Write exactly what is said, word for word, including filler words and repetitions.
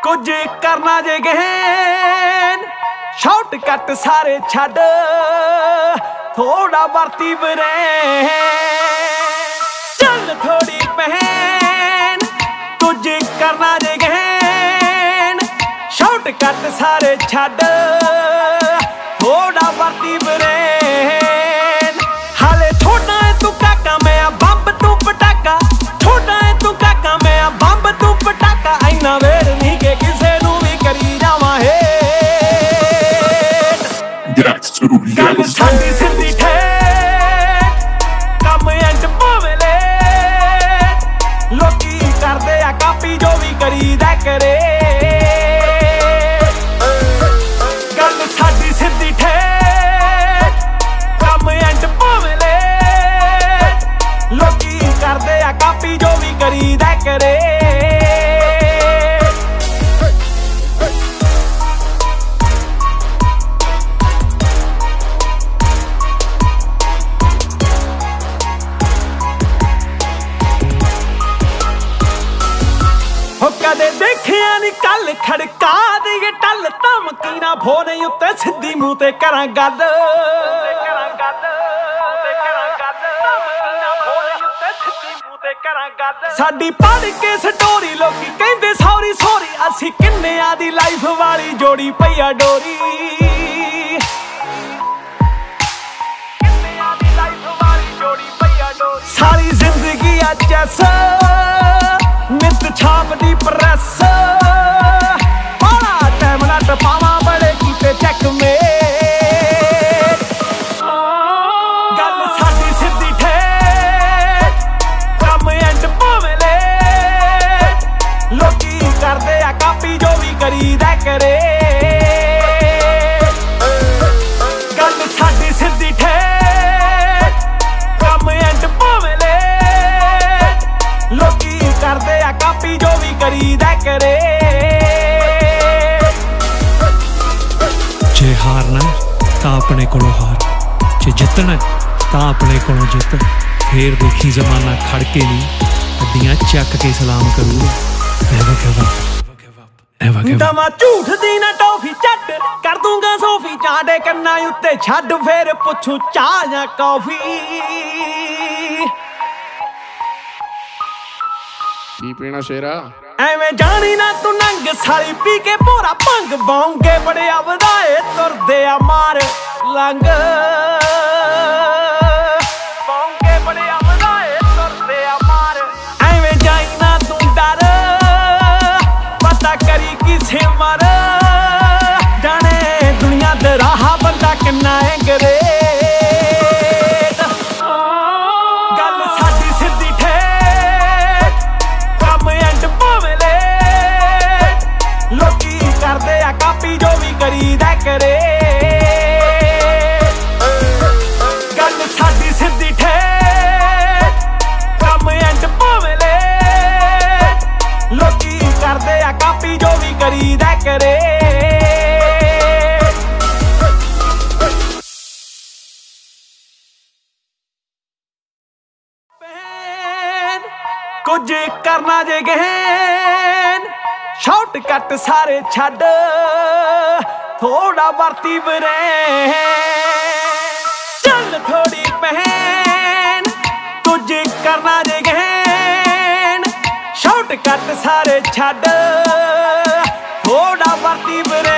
कुछ करना जे गहन शॉर्टकट सारे छड़ थोड़ा वरती बरे चल थोड़ी पहन कुछ करना जे गहन शॉर्टकट सारे छड़ थोड़ा वरती बरे हाले छोटा है तू काका मैं बंब तू पटाका छोटा है तू काका मैं बंब तू पटाका इन्ना वेर नहीं के किसे नू भी करी जावा है गल साडी सिद्धी ठेठ कम एंड भावें लेट लोकी करदे आ कापी जो भी करीदा करे गल साडी सिद्धी ठेठ कम एंड भावें लेट लोकी करदे आ कापी जो भी करीदा करे कदे देखिया नी कल खड़का दे टल धमकी ना फोन उत्ते सीधी मूंह ते करां गल साडी पढ़ के स्टोरी लोकी कहंदे सॉरी सॉरी असी किन्निया दी लाइफ वाली जोड़ी पईया डोरी किन्निया दी लाइफ वाली जोड़ी पईया डोरी सारी जिंदगी अज ऐसा नित छाप दी प्रेस बड़ा टाइम ना टपावा बड़े कीते चेक में गल साडी सिद्धी ठेठ कम एंड भावें लेट लोकी करदे आ कापी जो भी करीदा करे गल साडी सिद्धी ठेठ कम एंड भावें लेट लोकी करदे आ कापी जो भी करीदा करे जे हारना तां अपने कोलों हार जे जितना तां अपने कोलों जित फिर देखी जमाना खड़ के नहीं अड्डियां चक के सलाम करूगा never give up never give up दमा झूठ दी ना टॉफी चट कर दूंगा सोफी चांडे कन्ना उत्ते छड्ड फिर पुछू चाह या कॉफी की पीना शेरा एवें जानी ना तू नंग साली पी के पूरा भंग बाऊंगे बड़े आवदाए तुरदे आ मार लंग बाऊंगे बड़े आवदाए तुरदे आ मार एवें जाई ना तू डर पता करी किसे मर जाने दुनिया दे राह बंदा किन्ना है करे कापी जो भी करीदा करे गल साडी सिद्धी ठेठ कम एंड भावें लेट लोकी करदे आ कापी जो भी करीदा करे कुछ करना जे गहन शॉर्टकट सारे छड़ थोड़ा वरती बरे चल थोड़ी पहन कुछ करना जे गहन शॉर्टकट सारे छड़ थोड़ा वरती बरे